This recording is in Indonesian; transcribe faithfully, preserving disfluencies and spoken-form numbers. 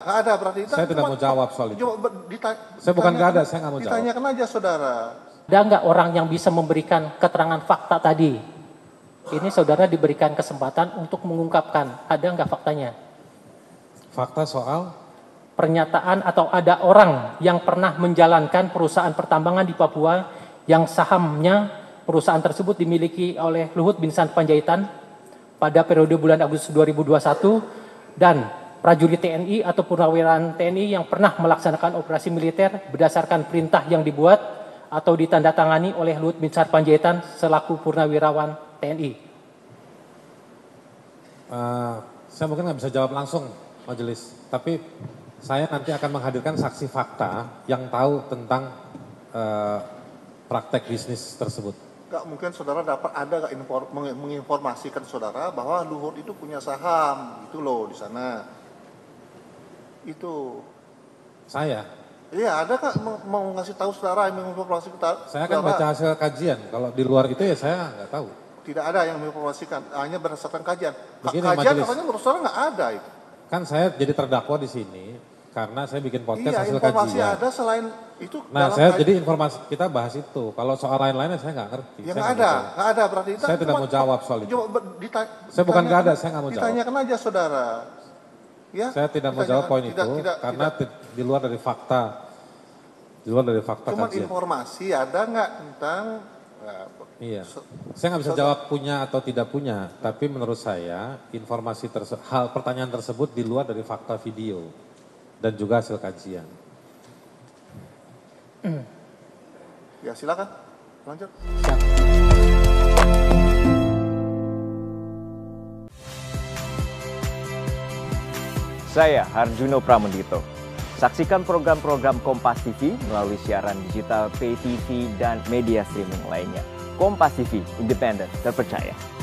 Nggak ada berarti. Saya tidak mau jawab soal itu. Coba dita- Saya bukan nggak ada, saya nggak mau jawab. Ditanyakan aja saudara. Ada nggak orang yang bisa memberikan keterangan fakta tadi? Ini saudara diberikan kesempatan untuk mengungkapkan. Ada nggak faktanya? Fakta soal? Pernyataan atau ada orang yang pernah menjalankan perusahaan pertambangan di Papua yang sahamnya perusahaan tersebut dimiliki oleh Luhut Binsar Panjaitan pada periode bulan Agustus dua ribu dua puluh satu dan prajurit T N I atau purnawirawan T N I yang pernah melaksanakan operasi militer berdasarkan perintah yang dibuat atau ditandatangani oleh Luhut Binsar Panjaitan selaku purnawirawan T N I. Uh, saya mungkin nggak bisa jawab langsung majelis, tapi saya nanti akan menghadirkan saksi fakta yang tahu tentang uh, praktek bisnis tersebut. Nggak mungkin saudara dapat ada nggak infor- menginformasikan saudara bahwa Luhut itu punya saham itu loh di sana. Itu. Saya? Iya, ada kak mau, mau ngasih tahu saudara yang menginformasi kita. Saya akan baca hasil kajian. Kalau di luar itu ya saya nggak tahu. Tidak ada yang menginformasikan, hanya berdasarkan kajian. Begini, kajian majelis. katanya menurut saudara nggak ada itu. Kan saya jadi terdakwa di sini karena saya bikin podcast Iya, hasil informasi kajian. ada selain itu. Nah, dalam saya kaj- jadi informasi kita bahas itu. Kalau soal lain-lainnya saya nggak ngerti. Ya Saya nggak nggak ada, tahu. nggak ada berarti. Saya tidak mau jawab soal itu. Coba dita- Saya bukan nggak ada, ditanyakan- saya nggak mau jawab. Ditanyakan aja saudara. Ya? Saya tidak mau Ditanyakan. jawab poin Tidak- itu tidak- karena tidak. ti- di luar dari fakta, di luar dari fakta Cuma kajian. informasi ada nggak tentang nah, Iya, so- saya nggak bisa so- jawab punya atau tidak punya, tapi menurut saya informasi tersebut, hal pertanyaan tersebut di luar dari fakta video dan juga hasil kajian. Ya silakan, lanjut. Saya Harjuno Pramendito. Saksikan program-program Kompas T V melalui siaran digital, pay T V, dan media streaming lainnya. Kompas T V, independen, terpercaya.